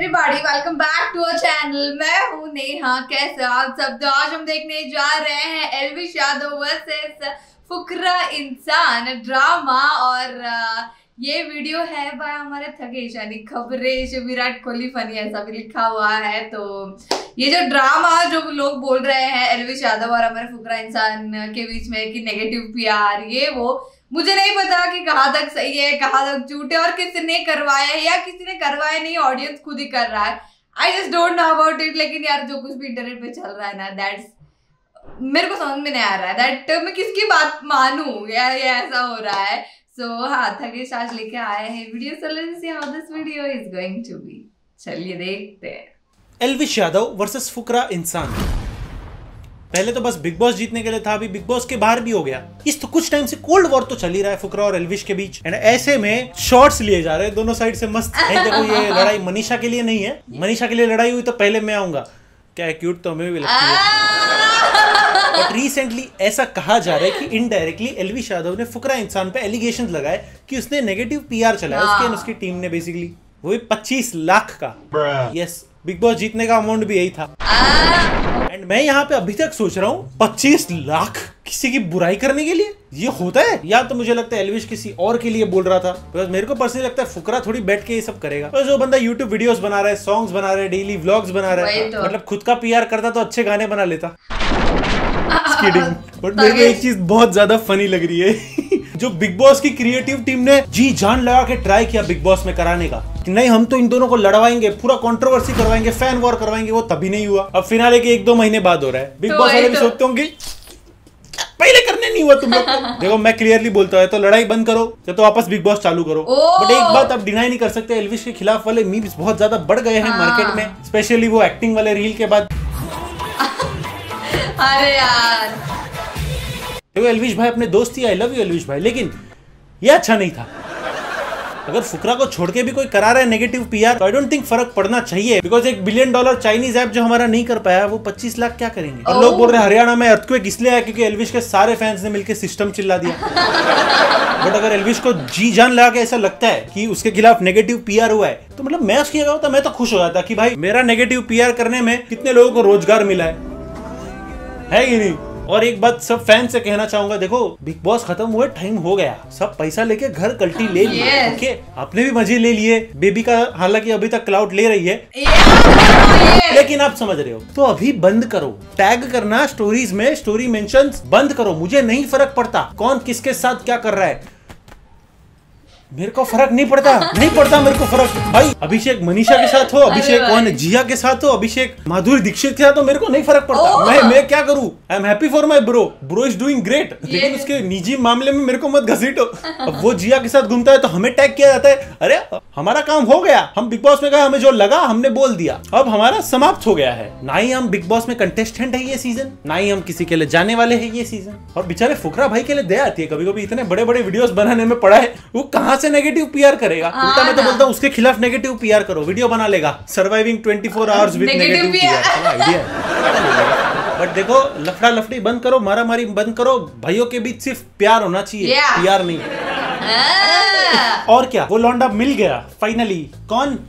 Everybody, welcome back to our channel. मैं हूँ नेहा। कैसे आप सब? तो आज हम देखने जा रहे हैं एल्विश यादव वर्सेस फुकरा इंसान ड्रामा। और ये वीडियो है भाई हमारे थकेश यानी खबरें विराट कोहली फनी ऐसा भी लिखा हुआ है। तो ये जो ड्रामा जो लोग बोल रहे हैं एल्विश यादव और हमारे फुकरा इंसान के बीच में कि नेगेटिव पीआर ये वो, मुझे नहीं पता कि कहाँ तक सही है कहाँ तक झूठ है और किसने करवाया है या किसी ने करवाया नहीं, ऑडियंस खुद ही कर रहा है। I just don't know about it. लेकिन यार जो कुछ भी इंटरनेट पे चल रहा है ना, दैट्स मेरे को समझ में नहीं आ रहा है दैट मैं किसकी बात मानूं या ये ऐसा हो रहा है। सो हाँ, थकेश आज लेके आए हैं video. So let's see how this video is going to be. चलिए देखते हैं। एल्विश यादव वर्सेस फुकरा इंसान। पहले तो बस बिग बॉस जीतने के लिए था, अभी बिग बॉस के बाहर भी हो गया। इस तो कुछ टाइम से कोल्ड वॉर तो चल ही रहा है फुकरा और एल्विश के बीच। एंड ऐसे में शॉट्स लिए जा रहे हैं दोनों साइड से मस्त। देखो ये लड़ाई मनीषा के लिए नहीं है, मनीषा के लिए लड़ाई हुई तो पहले मैं आऊंगा। क्या क्यूट तो हमें भी लगती है। बट रिसेंटली ऐसा कहा जा रहा है कि इनडायरेक्टली एल्विश यादव ने फुकरा इंसान पे एलिगेशंस लगाए कि उसने नेगेटिव पीआर चलाया उसके एंड उसकी टीम ने बेसिकली। वो भी 25 लाख का। यस, बिग बॉस जीतने का अमाउंट भी यही था। एंड मैं यहाँ पे अभी तक सोच रहा हूँ 25 लाख किसी की बुराई करने के लिए ये होता है? या तो मुझे लगता है एल्विश किसी और के लिए बोल रहा था। बिकॉज मेरे को पर्सनली लगता है फुकरा थोड़ी बैठ के ये सब करेगा। तो जो बंदा यूट्यूब वीडियोस बना रहा है, सॉन्ग्स बना रहा है, डेली व्लॉग्स बना रहा है, मतलब खुद का पीआर करता तो अच्छे गाने बना लेता। बट मेरे को एक चीज बहुत ज्यादा फनी लग रही है जो बिग बॉस की क्रिएटिव टीम ने जी जान लगा के ट्राई किया बिग बॉस में कराने का कि नहीं हम तो इन दोनों को लड़वाएंगे, पूरा कंट्रोवर्सी करवाएंगे, फैन वॉर करवाएंगे। वो तभी नहीं हुआ। अब फिनाले के 1-2 महीने बाद हो रहा है। बिग बॉस वाले भी सोचते होंगे पहले करने नहीं हुआ तुम लोग को। देखो मैं क्लियरली बोलता है तो लड़ाई बंद करो या तो वापस बिग बॉस चालू करो। बट एक बात आप डिनाई नहीं कर सकते, एल्विश के खिलाफ वाले मीम्स बहुत ज्यादा बढ़ गए हैं मार्केट में, स्पेशली वो एक्टिंग वाले रील के बाद। अरे यार देखो एल्विश भाई अपने दोस्त ही, आई लव यू एल्विश भाई, लेकिन ये अच्छा नहीं था। अगर फुकरा को छोड़ के भी कोई करा रहा है नेगेटिव पीआर तो आई डोंट थिंक फर्क पड़ना चाहिए। बिकॉज $1 बिलियन चाइनीज ऐप जो हमारा नहीं कर पाया वो 25 लाख क्या करेंगे। और लोग बोल रहे हैं हरियाणा में अर्थक्वेक इसलिए आया क्योंकि एल्विश के सारे फैंस ने मिलकर सिस्टम चिल्ला दिया। बट अगर एल्विश को जी जान लगा के ऐसा लगता है कि उसके खिलाफ नेगेटिव पीआर हुआ है तो मतलब मैं उसकी जगह होता मैं तो खुश हो जाता कि भाई मेरा नेगेटिव पीआर करने में कितने लोगों को रोजगार मिला है कि नहीं। और एक बात सब फैन से कहना चाहूंगा, देखो बिग बॉस खत्म हुए टाइम हो गया, सब पैसा लेके घर कल्टी ले लिए। ओके, आपने भी मजे ले लिए, बेबी का हालांकि अभी तक क्लाउड ले रही है लेकिन आप समझ रहे हो। तो अभी बंद करो टैग करना स्टोरीज में, स्टोरी मेंशंस बंद करो। मुझे नहीं फर्क पड़ता कौन किसके साथ क्या कर रहा है, मेरे को फर्क नहीं पड़ता, नहीं पड़ता मेरे को फर्क। भाई अभिषेक मनीषा के साथ हो, अभिषेक कौन जिया के साथ हो, अभिषेक माधुरी दीक्षित के साथ हो, मेरे को नहीं फर्क पड़ता। मैं क्या करूं? I am happy for my bro is doing great. लेकिन उसके निजी मामले में मेरे को मत घसीटो। अब वो जिया के साथ घूमता है तो हमें टैग किया जाता है। अरे हमारा काम हो गया, हम बिग बॉस में गए, हमें जो लगा हमने बोल दिया, अब हमारा समाप्त हो गया है। ना ही हम बिग बॉस में कंटेस्टेंट है ये सीजन, ना ही हम किसी के लिए जाने वाले हैं ये सीजन। और बेचारे फुकरा भाई के लिए दया आती है कभी कभी, इतने बड़े बड़े वीडियोस बनाने में पड़ा है, वो कहां से नेगेटिव पीआर करेगा। उल्टा मैं तो बोलता हूं उसके खिलाफ नेगेटिव पीआर करो, वीडियो बना लेगा surviving 24 hours with negative PR. Idea है। बट देखो लफड़ा लफड़ी बंद करो, मारा मारी बंद करो, भाइयों के बीच सिर्फ प्यार होना चाहिए, पीआर नहीं। और क्या, वो लौंडा मिल गया फाइनली। कौन?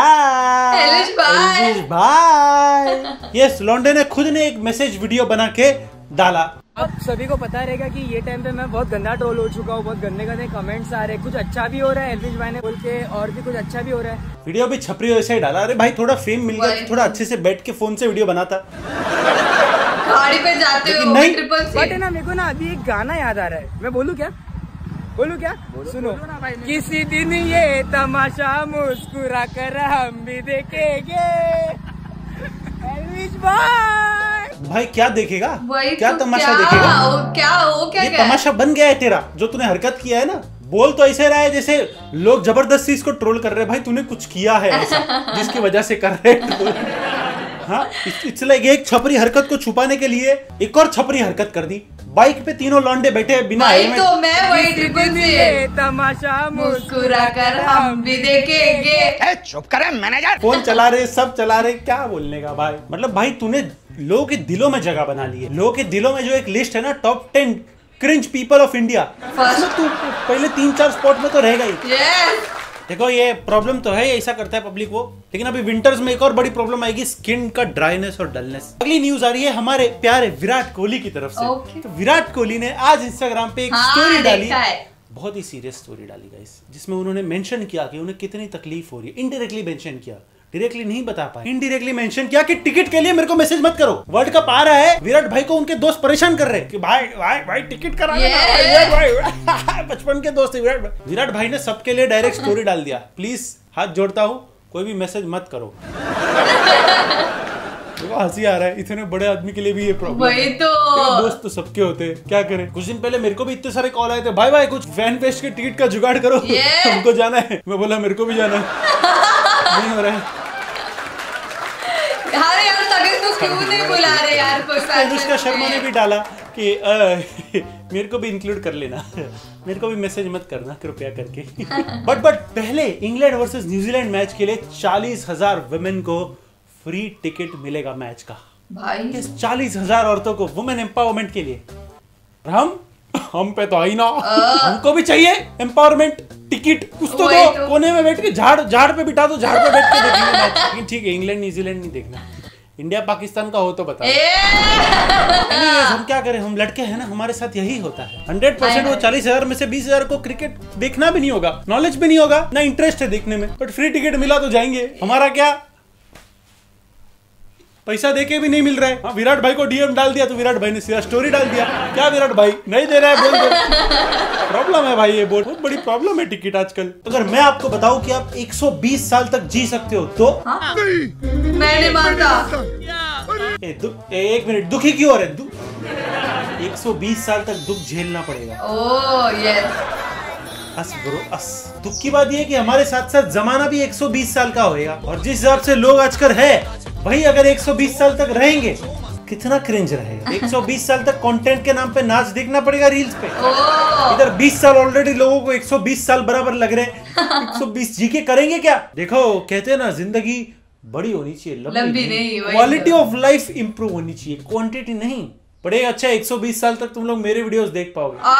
एल्विश भाई। यस, लौंडे ने खुद ने एक मैसेज वीडियो बना के डाला। अब सभी को पता रहेगा कि ये टाइम पे मैं बहुत गंदा ट्रोल हो चुका हूँ, बहुत गंदे गंदे कमेंट्स आ रहे हैं। कुछ अच्छा भी हो रहा है एल्विश भाई ने बोल के, और भी कुछ अच्छा भी हो रहा है। वीडियो भी छपरी वैसे ही डाला। अरे भाई थोड़ा फेम मिल गया, थोड़ा अच्छे से बैठ के फोन से वीडियो बनाता, गाड़ी पे जाते हो नहीं। बट है ना, मेरे को ना अभी एक गाना याद आ रहा है, मैं बोलूँ क्या? सुनो। किसी दिन ये तमाशा मुस्कुरा कर हम भी देखेंगे एल्विश भाई क्या देखेगा? क्या तो तमाशा देखेगा? क्या ये तमाशा बन गया है तेरा, जो तूने हरकत किया है ना। बोल तो ऐसे रहा है जैसे लोग जबरदस्ती इसको ट्रोल कर रहे हैं। भाई तूने कुछ किया है ऐसा जिसकी वजह से कर रहे हैं। हाँ, इसलिए एक छपरी हरकत को छुपाने के लिए एक और छपरी हरकत कर दी। बाइक पे तीनों लौंडे बैठे बिना हेलमेट। तो मैं वही ट्रिपल सी तमाशा मुस्कुरा कर हम भी देखेंगे। चुप करे मैनेजर। फोन चला रहे, सब चला रहे, क्या बोलने का भाई। मतलब भाई तूने लोगों के दिलों में जगह बना ली है। लोगों के दिलों में जो एक लिस्ट है ना, top 10 cringe people of India, तू पहले 3-4 स्पॉट में तो रहेगा ही। देखो ये प्रॉब्लम तो है, ऐसा करता है पब्लिक वो, लेकिन अभी विंटर्स में एक और बड़ी प्रॉब्लम आएगी, स्किन का ड्राइनेस और डलनेस। अगली न्यूज आ रही है हमारे प्यारे विराट कोहली की तरफ से। तो विराट कोहली ने आज इंस्टाग्राम पे एक स्टोरी डाली, बहुत ही सीरियस स्टोरी डाली गाइस, जिसमें उन्होंने मेंशन किया कि उन्हें कितनी तकलीफ हो रही है। इनडायरेक्टली मेंशन किया, डायरेक्टली नहीं बता पाए, इनडायरेक्टली मेंशन किया कि टिकट के लिए मेरे को मैसेज मत करो, वर्ल्ड कप आ रहा है, विराट भाई को उनके दोस्त परेशान कर रहे हैं कि भाई भाई भाई टिकट करा लेना, विराट भाई बचपन के दोस्त है विराट भाई ने सबके लिए डायरेक्ट स्टोरी डाल दिया, प्लीज हाथ जोड़ता हूँ कोई भी मैसेज मत करो। हंसी आ रहा है, इतने बड़े आदमी के लिए भी ये प्रॉब्लम है। तो दोस्त तो सबके होते हैं, क्या करें। कुछ दिन पहले मेरे को भी इतने सारे कॉल आए थे, भाई भाई कुछ फैन फेस्ट के टिकट का जुगाड़ करो, हमको जाना है। मैं बोला मेरे को भी जाना है, नहीं हो रहा है। क्यों नहीं बुला रहे यार। अनुष्का शर्मा ने भी डाला कि मेरे को भी इंक्लूड कर लेना, मेरे को भी मैसेज मत करना कृपया करके। बट पहले इंग्लैंड वर्सेस न्यूजीलैंड मैच के लिए 40,000 वुमेन को फ्री टिकट मिलेगा मैच का भाई। 40,000 औरतों को वुमेन एम्पावरमेंट के लिए। हम पे तो आई ना, हमको भी चाहिए एम्पावरमेंट टिकट, कुछ तो दो। कोने में बैठ के झाड़ पे बिठा दो, झाड़ पे बैठ के देखेंगे मैच। लेकिन ठीक है, इंग्लैंड न्यूजीलैंड नहीं देखना, इंडिया पाकिस्तान का हो तो बता। हम क्या करें, हम लड़के हैं ना, हमारे साथ यही होता है। 100% वो 40,000 में से 20,000 को क्रिकेट देखना भी नहीं होगा, नॉलेज भी नहीं होगा, ना इंटरेस्ट है देखने में, बट फ्री टिकट मिला तो जाएंगे। हमारा क्या, पैसा देके भी नहीं मिल रहा है। विराट भाई को डीएम डाल दिया तो विराट भाई ने सीधा स्टोरी डाल दिया, क्या विराट भाई नहीं दे रहा है, बोल दो। प्रॉब्लम है भाई, ये बहुत बड़ी प्रॉब्लम है टिकट आजकल। अगर मैं आपको बताऊं कि आप 120 साल तक जी सकते हो तो मैं नहीं मानता। एक मिनट, दुखी क्यों हो रहे? 120 साल तक दुख झेलना पड़ेगा। Oh yes, us bro us. दुख की बात ये कि हमारे साथ साथ जमाना भी 120 साल का होएगा, और जिस हिसाब से लोग आजकल है भाई, अगर 120 साल तक रहेंगे कितना क्रिंज रहेगा। 120 साल तक कंटेंट के नाम पे नाच देखना पड़ेगा रील्स पे। इधर 20 साल ऑलरेडी लोगों को 120 साल बराबर लग रहे हैं, 120 जी के करेंगे क्या? देखो कहते हैं ना, जिंदगी बड़ी होनी चाहिए, लंबी नहीं। क्वालिटी ऑफ लाइफ इंप्रूव होनी चाहिए, क्वांटिटी नहीं। बड़े अच्छा 120 साल तक तुम लोग मेरे वीडियोस देख पाओगे,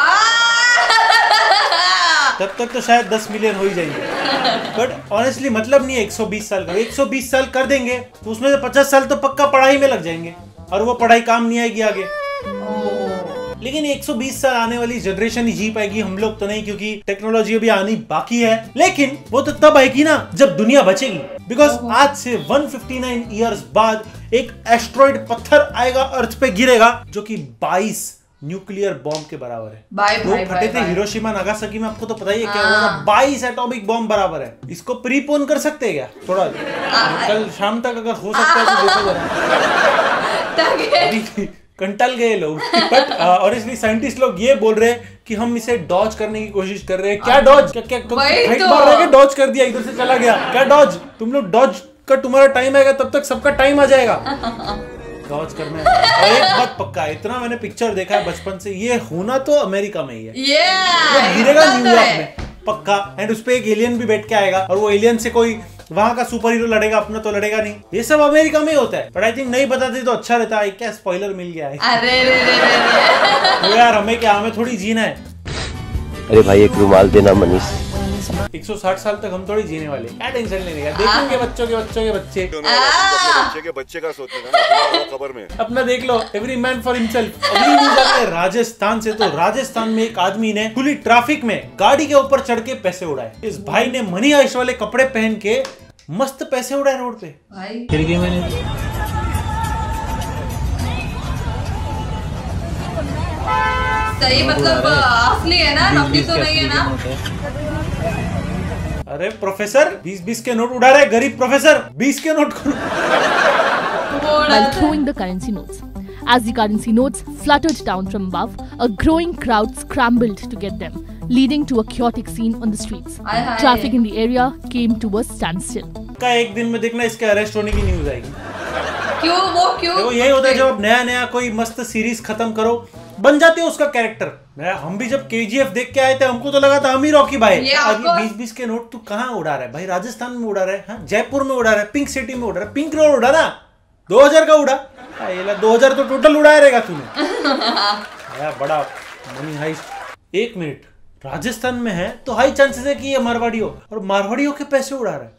तब तक तो शायद 10 मिलियन हो ही जाएंगे। बट ऑनेस्टली मतलब नहीं है 120 साल का। 120 साल कर देंगे तो उसमें से 50 साल तो पक्का पढ़ाई में लग जाएंगे, और वो पढ़ाई काम नहीं आएगी आगे। लेकिन 120 साल आने वाली जनरेशन ही जी पाएगी, हम लोग तो नहीं, क्योंकि टेक्नोलॉजी अभी आनी बाकी है। लेकिन वो तो तब आएगी ना जब दुनिया बचेगी, बिकॉज आज से 159 ईयर्स बाद एक एस्ट्रॉइड पत्थर आएगा, अर्थ पे गिरेगा, जो कि 22 न्यूक्लियर बॉम्ब के बराबर है। दो फटे थे हिरोशिमा नागासाकी में, आपको तो पता ही है क्या हुआ था। 22 एटॉमिक बॉम्ब बराबर है। इसको प्रीपोन कर सकते हैं क्या थोड़ा? कल शाम तक अगर हो सकता है तो देखो जरा। कंटल गए लोग। बट ऑनेस्टली साइंटिस्ट लोग ये बोल रहे हैं कि हम इसे डॉज करने की कोशिश कर रहे हैं। क्या डॉज? क्या डॉज कर दिया, इधर से चला गया, क्या डॉज? तुम लोग डॉज का तुम्हारा टाइम आएगा, तब तक सबका टाइम आ जाएगा। डॉज करना है। और एक बात पक्का है, इतना मैंने पिक्चर देखा है बचपन से, ये होना तो अमेरिका में ही है। गिरेगा न्यूयॉर्क में पक्का, एंड उस पे एक एलियन भी बैठ के आएगा, और वो एलियन से कोई वहां का सुपर हीरो लड़ेगा, अपना तो लड़ेगा नहीं। ये सब अमेरिका में ही होता है, बट आई थिंक नहीं बताते तो अच्छा रहता है। क्या स्पॉइलर मिल गया है। अरे यार हमें क्या, हमें थोड़ी जीना है। अरे भाई एक रुमाल देना मनीष। 160 साल तक हम थोड़ी जीने वाले, क्या टेंशन लेने का। देखेंगे बच्चों के बच्चे बच्चे का सोचेगा खबर में अपना देख लो, एवरी मैन फॉर हिमसेल्फ। अगली न्यूज़ आ रही है राजस्थान से। तो राजस्थान में एक आदमी ने खुली ट्रैफिक में गाड़ी के ऊपर चढ़ के पैसे उड़ाए। इस भाई ने मनी हाइस्ट वाले कपड़े पहन के मस्त पैसे उड़ाए रोड पे भाई। खिड़की में सही, मतलब असली है ना, नकली तो नहीं है ना? अरे प्रोफेसर 20-20 के नोट उड़ा रहे, गरीब प्रोफेसर 20 के note While throwing the currency notes. As the currency notes fluttered down from above, a growing crowd scrambled to get them, leading to a chaotic scene on the streets. Traffic in the area came to a standstill. का एक दिन में देखना इसके arrest होने की news आएगी। क्यों? देखो यही होता है जब आप नया कोई मस्त सीरीज खत्म करो, बन जाते हो उसका कैरेक्टर। हम भी जब KGF देख के आए थे, हमको तो लगा था हम ही रॉकी भाई। अभी 20-20 के नोट तू कहाँ उड़ा रहा है भाई? राजस्थान में उड़ा रहा है, हाँ? जयपुर में उड़ा रहा है, पिंक सिटी में उड़ा रहा है, पिंक रोड उड़ा ना, 2000 का उड़ा। 2000 तो टोटल उड़ाया रहेगा तूने। बड़ा मनी हाइस्ट। 1 मिनट, राजस्थान में है तो हाई चांसेस है कि ये मारवाड़ी हो, और मारवाड़ियों के पैसे उड़ा रहा है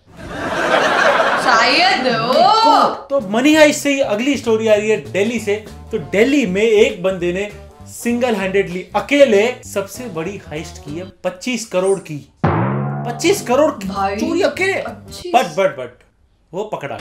शायद। तो मनी हाइस्ट से ही अगली स्टोरी आ रही है दिल्ली से। तो दिल्ली में एक बंदे ने सिंगल हैंडेडली अकेले सबसे बड़ी हाइस्ट की है, 25 करोड़ की। 25 करोड़ की चोरी अकेले। बट वो पकड़ा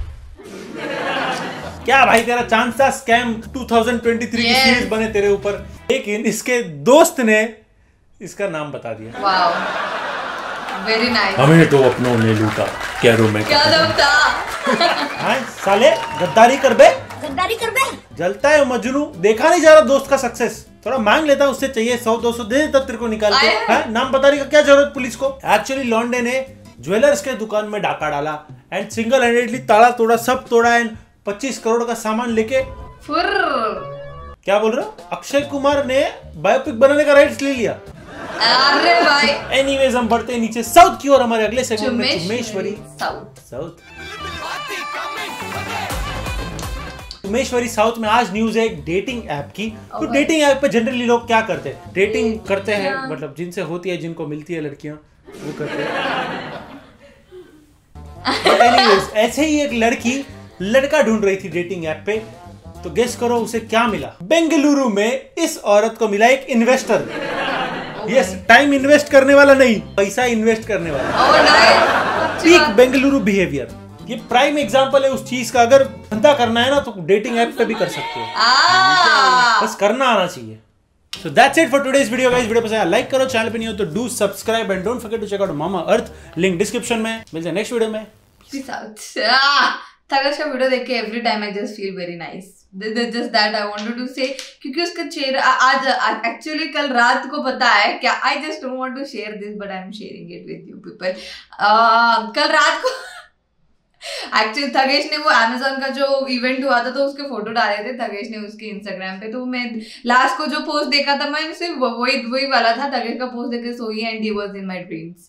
क्या भाई, तेरा चांस था स्कैम 2023 की सीरीज बने तेरे ऊपर, लेकिन इसके दोस्त ने इसका नाम बता दिया। Wow, very nice. हमें तो अपनों ने लूटा, कैरो में क्या दम था। हाँ साले, गद्दारी कर बे। जलता है मजनू, देखा नहीं जा रहा दोस्त का सक्सेस। थोड़ा मांग लेता, उससे चाहिए 100-200 दे देता तेरे को निकाल के। हाँ, नाम बताने का क्या जरूरत पुलिस को। एक्चुअली लॉन्डे ने ज्वेलर्स के दुकान में डाका डाला एंड सिंगल हैंडेडली ताला तोड़ा, सब तोड़ा एंड 25 करोड़ का सामान लेके फुर। क्या बोल रहा हूँ, अक्षय कुमार ने बायोपिक बनाने का राइट्स ले लिया। अरे भाई, एनीवेज हम बढ़ते हैं नीचे साउथ की ओर, हमारे अगले सेगमेंट में चुम्मेश्वरी साउथ। चुम्मेश्वरी साउथ में आज न्यूज है एक डेटिंग ऐप की। तो डेटिंग ऐप पे जनरली लोग क्या करते हैं, डेटिंग करते हैं, मतलब जिनसे होती है, जिनको मिलती है लड़कियां वो करते हैं। बट एनीवेज ऐसे ही एक लड़की लड़का ढूंढ रही थी डेटिंग ऐप पे, तो गेस करो उसे क्या मिला। बेंगलुरु में इस औरत को मिला एक इन्वेस्टर। यस, टाइम इन्वेस्ट करने वाला नहीं, पैसा इन्वेस्ट करने वाला। पीक बेंगलुरु बिहेवियर, ये प्राइम एग्जांपल है उस चीज का। अगर धंधा करना है ना तो डेटिंग ऐप पे भी कर सकते हो, बस करना आना चाहिए। So that's it for today's video guys। Video पसंद आया लाइक करो, चैनल पे नहीं हो तो do subscribe and don't forget to check out Mamaearth, link description में। मिलते हैं नेक्स्ट वीडियो में। Peace out. तगश का वीडियो देख के every time I just feel very nice. Just that I wanted to say, क्योंकि उसका चेहरा आज एक्चुअली कल रात को पता है क्या, I just don't want to share this but I am sharing it with you people. कल रात को एक्चुअली थगेश ने वो अमेज़न का जो इवेंट हुआ था तो उसके फोटो डाले थे थगेश ने उसके इंस्टाग्राम पे। तो मैं लास्ट को जो पोस्ट देखा था, मैं सिर्फ वही वाला था, थगेश का पोस्ट देखे सोई and he was in my dreams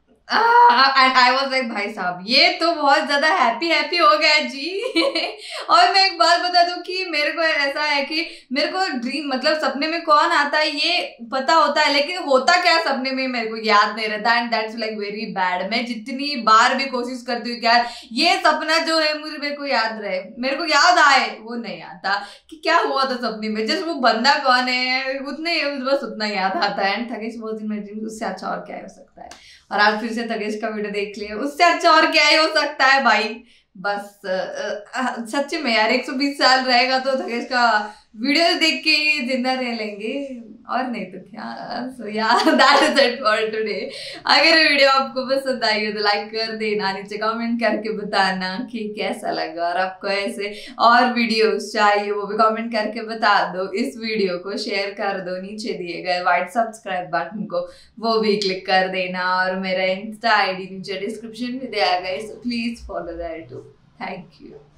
and I was like भाई साहब ये तो बहुत ज्यादा हैप्पी हो गया जी। और मैं एक बात बता दूं कि मेरे को ऐसा है कि मेरे को ड्रीम मतलब सपने में कौन आता है ये पता होता है, लेकिन होता क्या सपने में मेरे को याद नहीं रहता and that's like very bad. मैं जितनी बार भी कोशिश करती हूँ क्या ये सपना जो है मुझे मेरे को याद रहे, मेरे को याद आए, वो नहीं आता कि क्या हुआ था सपने में, जस्ट वो बंदा कौन है उतने बस उतना याद आता है। And Thugesh was in my dreams, उससे अच्छा और क्या हो सकता है। और आज फिर से थगेश का वीडियो देख लिया, उससे अच्छा और क्या ही हो सकता है भाई। बस सच्ची में यार 120 साल रहेगा तो थगेश का वीडियो देख के ही जिंदा रह लेंगे, और नहीं तो क्या। सो यार that is it for today. अगर वीडियो आपको पसंद आई हो तो लाइक कर देना, नीचे कमेंट करके बताना कि कैसा लगा, और आपको ऐसे और वीडियोस चाहिए वो भी कमेंट करके बता दो। इस वीडियो को शेयर कर दो, नीचे दिए गए व्हाइट सब्सक्राइब बटन को वो भी क्लिक कर देना, और मेरा इंस्टा आईडी नीचे डिस्क्रिप्शन में दिया गया है, so please follow that too. Thank you.